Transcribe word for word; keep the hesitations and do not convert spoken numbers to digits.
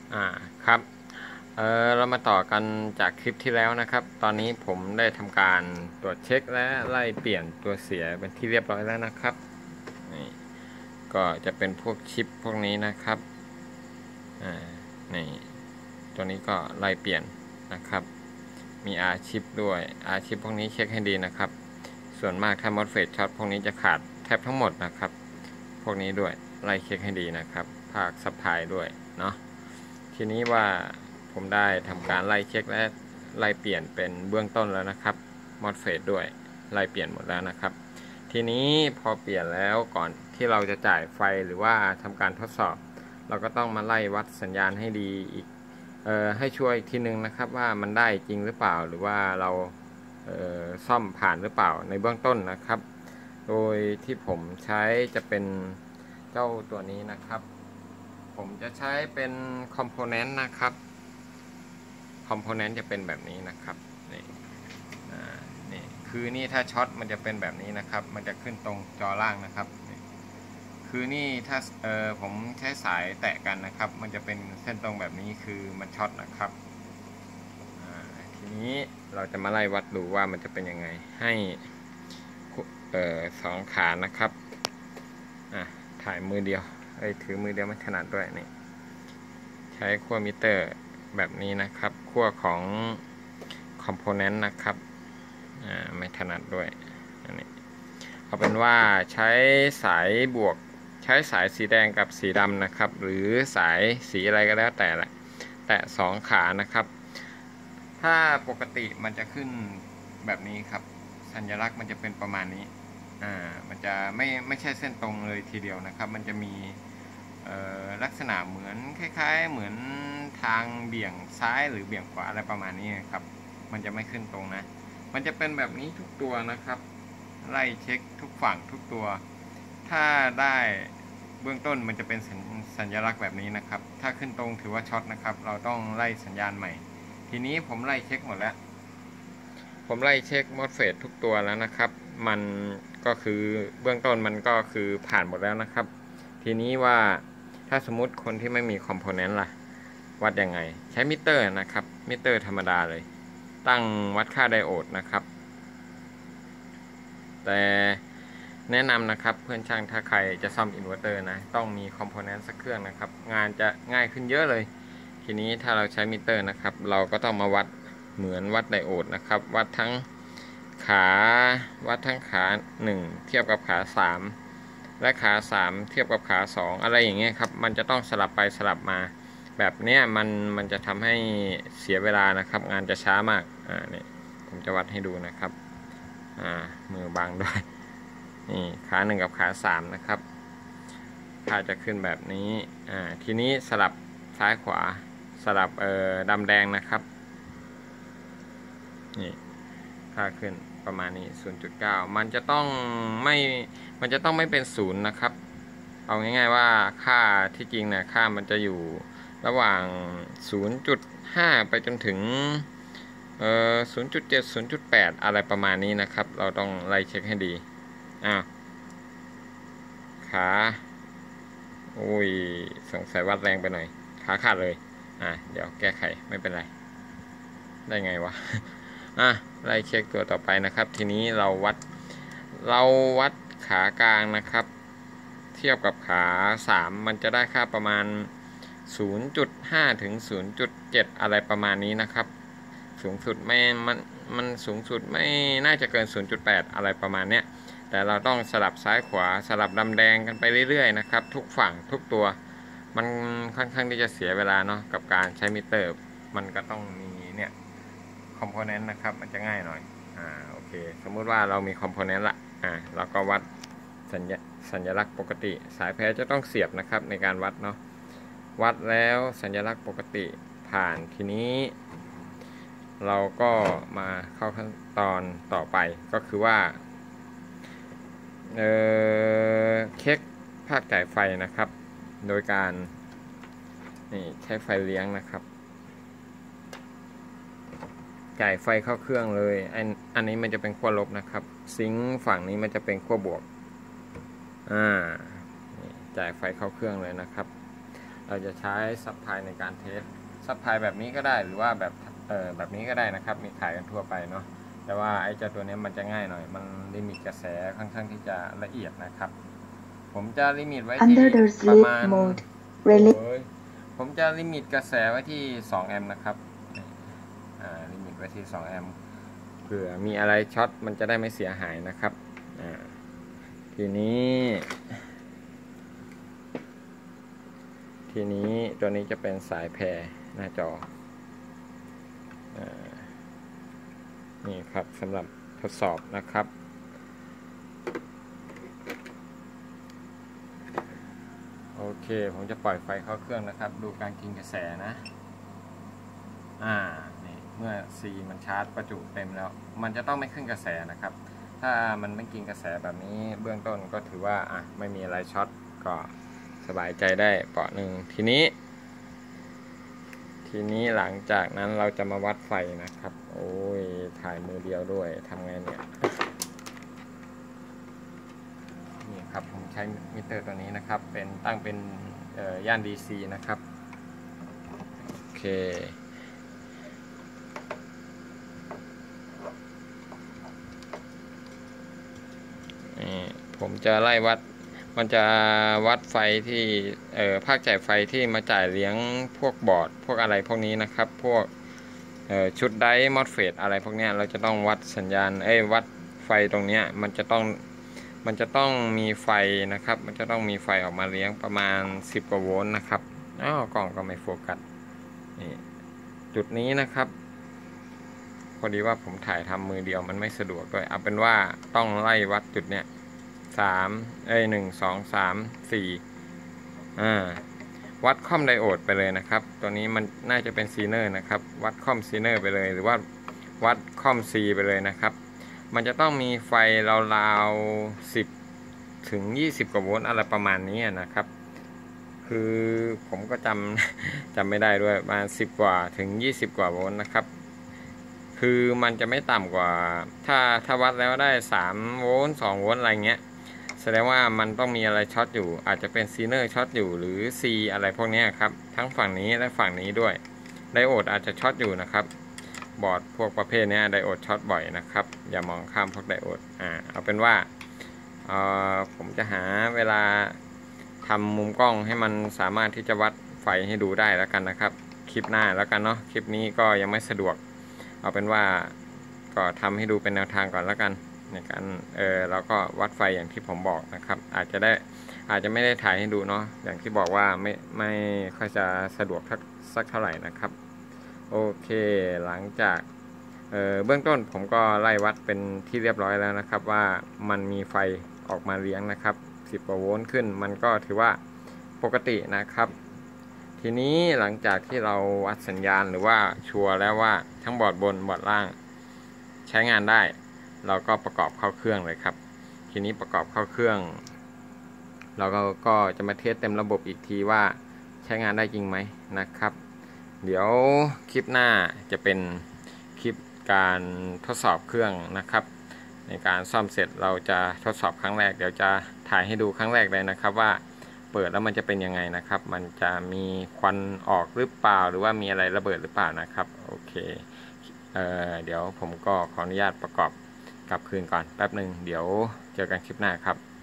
อ่าครับเออเรามาต่อกันจากคลิปที่แล้วนะครับตอนนี้ผมได้ทำการตรวจเช็คและไล่เปลี่ยนตัวเสียเป็นที่เรียบร้อยแล้วนะครับนี่ก็จะเป็นพวกชิปพวกนี้นะครับอ่านี่ตัวนี้ก็ไล่เปลี่ยนนะครับมี R ชิปด้วย R ชิปพวกนี้เช็คให้ดีนะครับส่วนมากถ้ามอสเฟตช็อตพวกนี้จะขาดแทบทั้งหมดนะครับพวกนี้ด้วยไล่เช็คให้ดีนะครับภาคซัพพลายด้วยเนาะทีนี้ว่าผมได้ทำการไล่เช็คและไล่เปลี่ยนเป็นเบื้องต้นแล้วนะครับมอสเฟตด้วยไล่เปลี่ยนหมดแล้วนะครับทีนี้พอเปลี่ยนแล้วก่อนที่เราจะจ่ายไฟหรือว่าทำการทดสอบเราก็ต้องมาไล่วัดสัญญาณให้ดีอีกเอ่อให้ช่วยอีกทีนึงนะครับว่ามันได้จริงหรือเปล่าหรือว่าเราเอ่อซ่อมผ่านหรือเปล่าในเบื้องต้นนะครับโดยที่ผมใช้จะเป็นเจ้าตัวนี้นะครับผมจะใช้เป็นคอมโพเนนต์นะครับคอมโพเนนต์จะเป็นแบบนี้นะครับนี่นี่คือนี่ถ้าช็อตมันจะเป็นแบบนี้นะครับมันจะขึ้นตรงจอล่างนะครับคือนี่ถ้าเออผมใช้สายแตะกันนะครับมันจะเป็นเส้นตรงแบบนี้คือมันช็อตนะครับทีนี้เราจะมาไล่วัดดูว่ามันจะเป็นยังไงให้เออสองขานะครับอ่ะถ่ายมือเดียวไอ้ถือมือเดียวไม่ถนัดด้วยนี่ใช้ขั้วมิเตอร์แบบนี้นะครับขั้วของคอมโพเนนต์นะครับอ่าไม่ถนัดด้วยอันนี้เอาเป็นว่าใช้สายบวกใช้สายสีแดงกับสีดำนะครับหรือสายสีอะไรก็แล้วแต่แหละแต่สองขานะครับถ้าปกติมันจะขึ้นแบบนี้ครับสัญลักษณ์มันจะเป็นประมาณนี้อ่ามันจะไม่ไม่ใช่เส้นตรงเลยทีเดียวนะครับมันจะมีลักษณะเหมือนคล้ายๆเหมือนทางเบี่ยงซ้ายหรือเบี่ยงขวาอะไรประมาณนี้ครับมันจะไม่ขึ้นตรงนะมันจะเป็นแบบนี้ทุกตัวนะครับไล่เช็คทุกฝั่งทุกตัวถ้าได้เบื้องต้นมันจะเป็นสัญลักษณ์แบบนี้นะครับถ้าขึ้นตรงถือว่าช็อตนะครับเราต้องไล่สัญญาณใหม่ทีนี้ผมไล่เช็คหมดแล้วผมไล่เช็คมอสเฟตทุกตัวแล้วนะครับมันก็คือเบื้องต้นมันก็คือผ่านหมดแล้วนะครับทีนี้ว่าถ้าสมมุติคนที่ไม่มีคอมโพเนนต์ล่ะวัดยังไงใช้มิเตอร์นะครับมิเตอร์ธรรมดาเลยตั้งวัดค่าไดโอดนะครับแต่แนะนำนะครับเพื่อนช่างถ้าใครจะซ่อมอินเวอร์เตอร์นะต้องมีคอมโพเนนต์สักเครื่องนะครับงานจะง่ายขึ้นเยอะเลยทีนี้ถ้าเราใช้มิเตอร์นะครับเราก็ต้องมาวัดเหมือนวัดไดโอดนะครับวัดทั้งขาวัดทั้งขาหนึ่งเทียบกับขาสามและขาสามเทียบกับขาสองอะไรอย่างเงี้ยครับมันจะต้องสลับไปสลับมาแบบเนี้ยมันมันจะทำให้เสียเวลานะครับงานจะช้ามากอ่านี่ผมจะวัดให้ดูนะครับอ่ามือบังด้วยนี่ขาหนึ่งกับขาสามนะครับถ้าจะขึ้นแบบนี้อ่าทีนี้สลับซ้ายขวาสลับเอ่อดำแดงนะครับนี่ค่าขึ้นประมาณนี้ ศูนย์จุดเก้า มันจะต้องไม่มันจะต้องไม่เป็นศูนย์นะครับเอาง่ายๆว่าค่าที่จริงเนี่ยค่ามันจะอยู่ระหว่าง ศูนย์จุดห้า ไปจนถึงเอ่อ ศูนย์จุดเจ็ด ศูนย์จุดแปด อะไรประมาณนี้นะครับเราต้องไล่เช็คให้ดีอ้าวขาอุ้ยสงสัยวัดแรงไปหน่อยขาขาดเลยอ่ะเดี๋ยวแก้ไขไม่เป็นไรได้ไงวะอ่ะไล่เช็คตัวต่อไปนะครับทีนี้เราวัดเราวัดขากลางนะครับเทียบกับขาสามมันจะได้ค่าประมาณ ศูนย์จุดห้า ถึง ศูนย์จุดเจ็ด อะไรประมาณนี้นะครับสูงสุดไม่มันมันสูงสุดไม่น่าจะเกิน ศูนย์จุดแปด อะไรประมาณเนี้ยแต่เราต้องสลับซ้ายขวาสลับดำแดงกันไปเรื่อยๆนะครับทุกฝั่งทุกตัวมันค่อนข้างที่จะเสียเวลาเนาะกับการใช้มิเตอร์มันก็ต้องมีเนี่ยคอมโพเนนต์นะครับมันจะง่ายหน่อยอ่าโอเคสมมุติว่าเรามีคอมโพเนนต์ละอ่าเราก็วัดสัญญสัญลักษณ์ปกติสายแพ้จะต้องเสียบนะครับในการวัดเนาะวัดแล้วสัญลักษณ์ปกติผ่านทีนี้เราก็มาเข้าขั้นตอนต่อไปก็คือว่าเอ่อเช็คภาคจ่ายไฟนะครับโดยการนี่ใช้ไฟเลี้ยงนะครับจ่ายไฟเข้าเครื่องเลยอันอันนี้มันจะเป็นขั้วลบนะครับซิงค์ฝั่งนี้มันจะเป็นขั้วบวกอ่าจ่ายไฟเข้าเครื่องเลยนะครับเราจะใช้ซับไพลายในการเทสซับไพลายแบบนี้ก็ได้หรือว่าแบบเออแบบนี้ก็ได้นะครับมีขายกันทั่วไปเนาะแต่ว่าไอ้เจ้าตัวนี้มันจะง่ายหน่อยมันลิมิตกระแสค่อนข้างที่จะละเอียดนะครับผมจะลิมิตไว้ที่ประมาณผมจะลิมิตกระแสไว้ที่สองแอมป์นะครับอ่าลิมิตไว้ที่สองแอมป์เผื่อมีอะไรช็อตมันจะได้ไม่เสียหายนะครับอ่าทีนี้ทีนี้ตัวนี้จะเป็นสายแพรหน้าจออ่านี่ครับสำหรับทดสอบนะครับโอเคผมจะปล่อยไฟเข้าเครื่องนะครับดูการกินกระแสนะอ่านี่เมื่อ C มันชาร์จประจุเต็มแล้วมันจะต้องไม่ขึ้นกระแสนะครับถ้ามันไม่กินกระแสแบบนี้เบื้องต้นก็ถือว่าอ่ะไม่มีอะไรช็อตก็สบายใจได้เปาะหนึ่งทีนี้ทีนี้หลังจากนั้นเราจะมาวัดไฟนะครับโอ้ยถ่ายมือเดียวด้วยทำไงเนี่ยนี่ครับผมใช้มิเตอร์ตัวนี้นะครับเป็นตั้งเป็นย่าน ดี ซี นะครับโอเคนี่ผมจะไล่วัดมันจะวัดไฟที่เอ่อภาคจ่ายไฟที่มาจ่ายเลี้ยงพวกบอร์ดพวกอะไรพวกนี้นะครับพวกเอ่อชุดไดร์มอสเฟตอะไรพวกนี้เราจะต้องวัดสัญญาณเอ้ยวัดไฟตรงเนี้ยมันจะต้องมันจะต้องมีไฟนะครับมันจะต้องมีไฟออกมาเลี้ยงประมาณสิบกว่าโวลต์นะครับอ้าวกล้องก็ไม่โฟกัสนี่จุดนี้นะครับพอดีว่าผมถ่ายทำมือเดียวมันไม่สะดวกด้วยเอาเป็นว่าต้องไล่วัดจุดเนี้ยสามเอ้ยหนึ่งสองสามสี่อ่าวัดคอมไดโอดไปเลยนะครับตัวนี้มันน่าจะเป็นซีเนอร์นะครับวัดคอมซีเนอร์ไปเลยหรือว่าวัดคอมซีไปเลยนะครับมันจะต้องมีไฟราวๆสิบถึงยี่สิบกว่าโวลต์อะไรประมาณนี้นะครับคือผมก็จำจำไม่ได้ด้วยประมาณสิบกว่าถึงยี่สิบกว่าโวลต์นะครับคือมันจะไม่ต่ำกว่าถ้าถ้าวัดแล้วได้สามโวลต์สองโวลต์อะไรเงี้ยแสดงว่ามันต้องมีอะไรช็อตอยู่อาจจะเป็นซีเนอร์ช็อตอยู่หรือ C อะไรพวกนี้ครับทั้งฝั่งนี้และฝั่งนี้ด้วยไดโอดอาจจะช็อตอยู่นะครับบอร์ดพวกประเภทนี้ไดโอดช็อตบ่อยนะครับอย่ามองข้ามพวกไดโอดอ่าเอาเป็นว่าเอ่อผมจะหาเวลาทำมุมกล้องให้มันสามารถที่จะวัดไฟให้ดูได้แล้วกันนะครับคลิปหน้าแล้วกันเนาะคลิปนี้ก็ยังไม่สะดวกเอาเป็นว่าก็ทำให้ดูเป็นแนวทางก่อนแล้วกันในการเออเราก็วัดไฟอย่างที่ผมบอกนะครับอาจจะได้อาจจะไม่ได้ถ่ายให้ดูเนาะอย่างที่บอกว่าไม่ไม่ค่อยจะสะดวกสักเท่าไหร่นะครับโอเคหลังจากเออเบื้องต้นผมก็ไล่วัดเป็นที่เรียบร้อยแล้วนะครับว่ามันมีไฟออกมาเลี้ยงนะครับสิบกว่าโวลต์ขึ้นมันก็ถือว่าปกตินะครับทีนี้หลังจากที่เราวัดสัญญาณหรือว่าชัวร์แล้วว่าทั้งบอร์ดบนบอร์ดล่างใช้งานได้เราก็ประกอบเข้าเครื่องเลยครับทีนี้ประกอบเข้าเครื่องเราก็ก็จะมาเทสเต็มระบบอีกทีว่าใช้งานได้จริงไหมนะครับเดี๋ยวคลิปหน้าจะเป็นคลิปการทดสอบเครื่องนะครับในการซ่อมเสร็จเราจะทดสอบครั้งแรกเดี๋ยวจะถ่ายให้ดูครั้งแรกเลยนะครับว่าเปิดแล้วมันจะเป็นยังไงนะครับมันจะมีควันออกหรือเปล่าหรือว่ามีอะไรระเบิดหรือเปล่านะครับโอเคเอ่อเดี๋ยวผมก็ขออนุญาตประกอบกลับคืนก่อนแป๊บหนึ่งเดี๋ยวเจอกันคลิปหน้าครับ